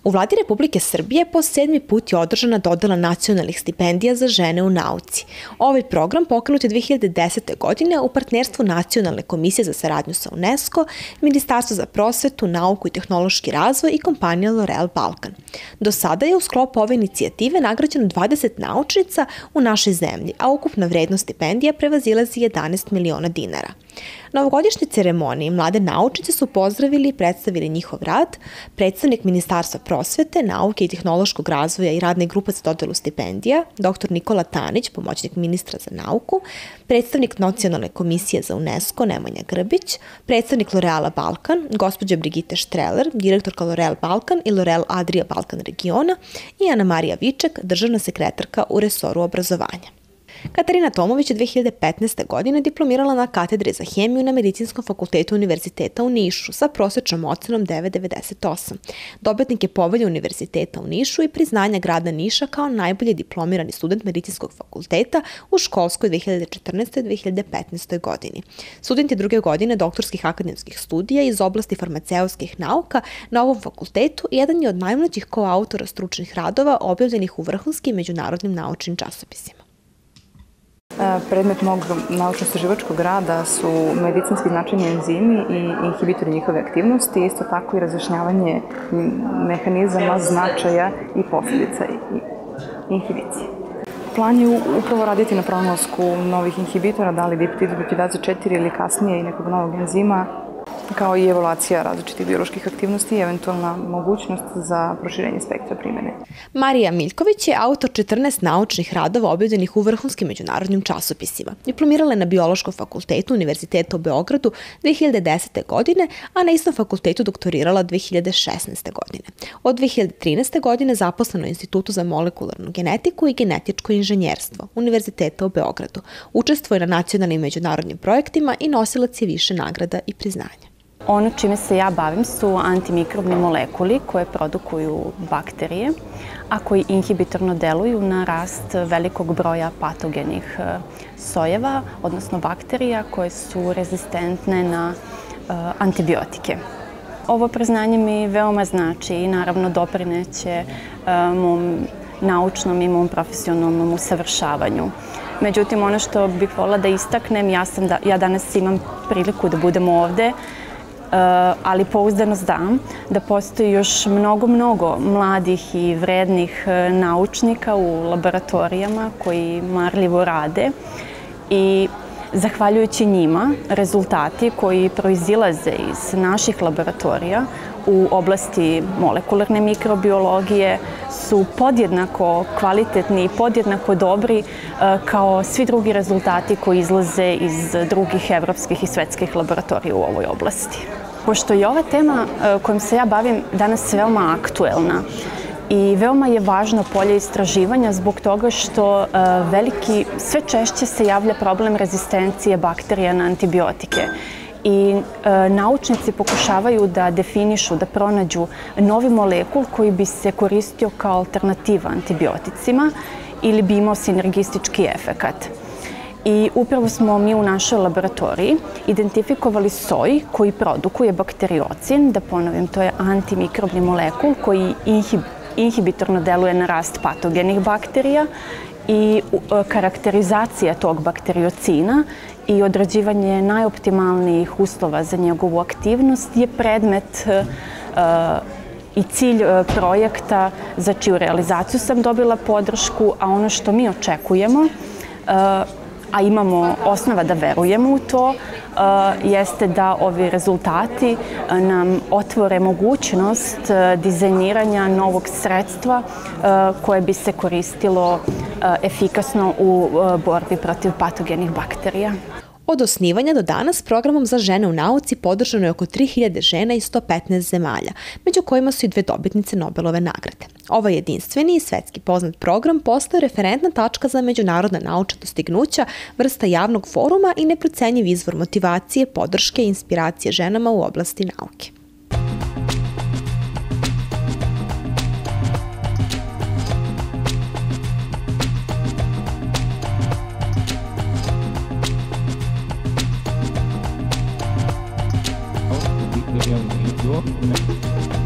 U Vladi Republike Srbije po 7. put je održana dodela nacionalnih stipendija za žene u nauci. Ovaj program pokrenut je 2010. godine u partnerstvu Nacionalne komisije za saradnju sa UNESCO, Ministarstvo za prosvetu, nauku i tehnološki razvoj i kompanija L'Oreal Balkan. Do sada je u sklopu ove inicijative nagrađeno 20 naučnica u našoj zemlji, a ukupna vrednost stipendija prevazilazi 11 miliona dinara. Na ovogodišnjoj ceremoniji mlade naučnice su pozdravili i predstavili njihov rad, predstavnik Ministarstva prosvete, nauke i tehnološkog razvoja i radne grupe za dodelu stipendija, dr. Nikola Tanić, pomoćnik ministra za nauku, predstavnik Nacionalne komisije za UNESCO, Nemanja Grbić, predstavnik L'Oreala Balkan, gospođa Brigitte Štreler, direktorka L'Oreal Balkan i L'Oreal Adria Balkan regiona i Ana Marija Viček, državna sekretarka u resoru obrazovanja. Katarina Tomović je 2015. godine diplomirala na katedri za hemiju na Medicinskom fakultetu Univerziteta u Nišu sa prosečnom ocenom 9,98. Dobitnik je povelje Univerziteta u Nišu i priznanja grada Niša kao najbolji diplomirani student Medicinskog fakulteta u školskoj 2014-2015. godini. Student je druge godine doktorskih akademskih studija iz oblasti farmaceutskih nauka na ovom fakultetu i jedan je od najmlađih koautora stručnih radova objavljenih u vrhunskim međunarodnim naučnim časopisima. Predmet mog naučno-istraživačkog rada su medicinski značajni enzimi i inhibitori njihove aktivnosti, isto tako i razjašnjavanje mehanizama, značaja i posljedica inhibicije. Plan je upravo raditi na pronalasku novih inhibitora, da li dipeptidaze 4 ili kasnije i nekog novog enzima, kao i evaluacija različitih bioloških aktivnosti i eventualna mogućnost za proširenje spektra primene. Marija Miljković je autor 14 naučnih radova objavljenih u vrhunskim međunarodnim časopisima. Diplomirala je na Biološkom fakultetu Univerziteta u Beogradu 2010. godine, a na istom fakultetu doktorirala 2016. godine. Od 2013. godine zaposlena u Institutu za molekularnu genetiku i genetičko inženjerstvo Univerziteta u Beogradu. Učestvuje na nacionalnim međunarodnim projektima i nosilac je više nagrada i priznanja. Ono čime se ja bavim su antimikrobni molekuli koje produkuju bakterije, a koji inhibitorno deluju na rast velikog broja patogenih sojeva, odnosno bakterija koje su rezistentne na antibiotike. Ovo priznanje mi veoma znači i naravno doprineće mom naučnom i mom profesionalnom usavršavanju. Međutim, ono što bih voljela da istaknem, ja danas imam priliku da budem ovde, ali pouzdano znam da postoji još mnogo mladih i vrednih naučnika u laboratorijama koji marljivo rade i zahvaljujući njima rezultati koji proizilaze iz naših laboratorija u oblasti molekularne mikrobiologije su podjednako kvalitetni i podjednako dobri kao svi drugi rezultati koji izlaze iz drugih evropskih i svetskih laboratorija u ovoj oblasti. Pošto je ova tema kojom se ja bavim danas veoma aktuelna i veoma je važno polje istraživanja zbog toga što sve češće se javlja problem rezistencije bakterija na antibiotike. I naučnici pokušavaju da definišu, da pronađu novi molekul koji bi se koristio kao alternativa antibioticima ili bi imao sinergistički efekat. I upravo smo mi u našoj laboratoriji identifikovali soj koji produkuje bakteriocin, da ponovim, to je antimikrobni molekul koji inhibitorno deluje na rast patogenih bakterija i karakterizacija tog bakteriocina i određivanje najoptimalnijih uslova za njegovu aktivnost je predmet i cilj projekta za čiju realizaciju sam dobila podršku, a ono što mi očekujemo, a imamo osnova da verujemo u to, jeste da ovi rezultati nam otvore mogućnost dizajniranja novog sredstva koje bi se koristilo efikasno u borbi protiv patogenih bakterija. Od osnivanja do danas programom za žene u nauci podržano je oko 3000 žena iz 115 zemalja, među kojima su i 2 dobitnice Nobelove nagrade. Ovaj jedinstveni i svetski poznat program postao referentna tačka za međunarodna naučna dostignuća, vrsta javnog foruma i neprocenjiv izvor motivacije, podrške i inspiracije ženama u oblasti nauke. Video.